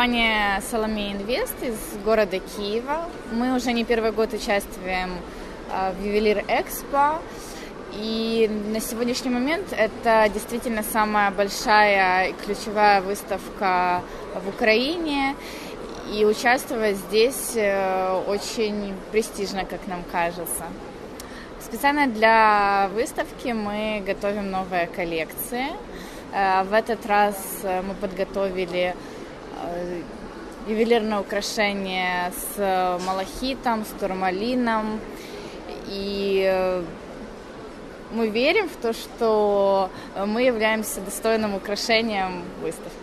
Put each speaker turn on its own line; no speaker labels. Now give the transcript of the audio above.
компания Salome Invest из города Киева. Мы уже не первый год участвуем в Ювелир Экспо. И на сегодняшний момент это действительно самая большая и ключевая выставка в Украине. И участвовать здесь очень престижно, как нам кажется. Специально для выставки мы готовим новые коллекции. В этот раз мы подготовили ювелирное украшение с малахитом, с турмалином. И мы верим в то, что мы являемся достойным украшением выставки.